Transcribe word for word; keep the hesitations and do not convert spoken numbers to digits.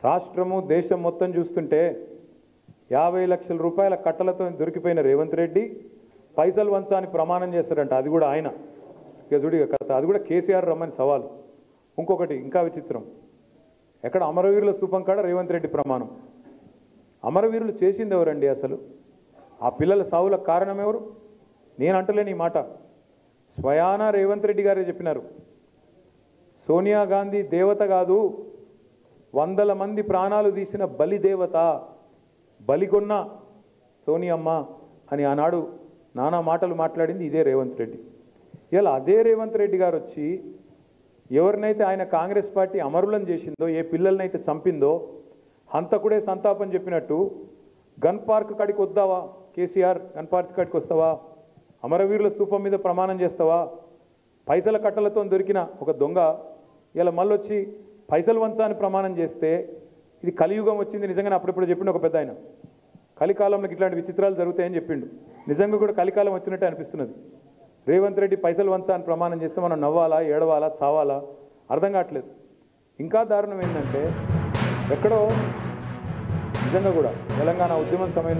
రాష్ట్రము దేశం మొత్తం చూస్తుంటే యాభై లక్షల రూపాయల కట్టలతో దొరికిపోయిన రేవంత్ రెడ్డి పైసలు వంచాని ప్రమాణం చేస్తారంట. అది కూడా ఆయన ఇక చూడు ఇక కథ. అది కూడా కేసీఆర్ రమ్మని సవాలు. ఇంకొకటి ఇంకా విచిత్రం, ఎక్కడ అమరవీరుల స్థూపం కాడ రేవంత్ రెడ్డి ప్రమాణం. అమరవీరులు చేసింది ఎవరండి అసలు? ఆ పిల్లల సావులకు కారణం ఎవరు? నేను అంటలేని ఈ మాట, స్వయాన రేవంత్ రెడ్డి గారే చెప్పినారు. సోనియా గాంధీ దేవత కాదు, వందల మంది ప్రాణాలు తీసిన బలి దేవత, బలిగొన్న సోనియమ్మ అని ఆనాడు నానా మాటలు మాట్లాడింది ఇదే రేవంత్ రెడ్డి. ఇలా అదే రేవంత్ రెడ్డి గారు వచ్చి ఎవరినైతే ఆయన కాంగ్రెస్ పార్టీ అమరులను చేసిందో, ఏ పిల్లలనైతే చంపిందో హంతకుడే సంతాపం చెప్పినట్టు గన్ పార్క్ కాడికి వద్దావా కేసీఆర్, గన్ పార్క్ కాడికి వస్తావా, అమరవీరుల స్థూపం మీద ప్రమాణం చేస్తావా, పైసల కట్టలతో దొరికిన ఒక దొంగ ఇలా మళ్ళొచ్చి పైసలు వంచాలని ప్రమాణం చేస్తే ఇది కలియుగం వచ్చింది. నిజంగానే అప్పుడప్పుడు చెప్పిండు ఒక పెద్ద ఆయన, కలికాలంలో ఇట్లాంటి విచిత్రాలు జరుగుతాయని చెప్పిండు. నిజంగా కూడా కలికాలం వచ్చినట్టే అనిపిస్తున్నది. రేవంత్ రెడ్డి పైసలు వంచా అని ప్రమాణం చేస్తే మనం నవ్వాలా, ఏడవాలా, చావాలా అర్థం కావట్లేదు. ఇంకా దారుణం ఏంటంటే ఎక్కడో నిజంగా కూడా తెలంగాణ ఉద్యమం సమయంలో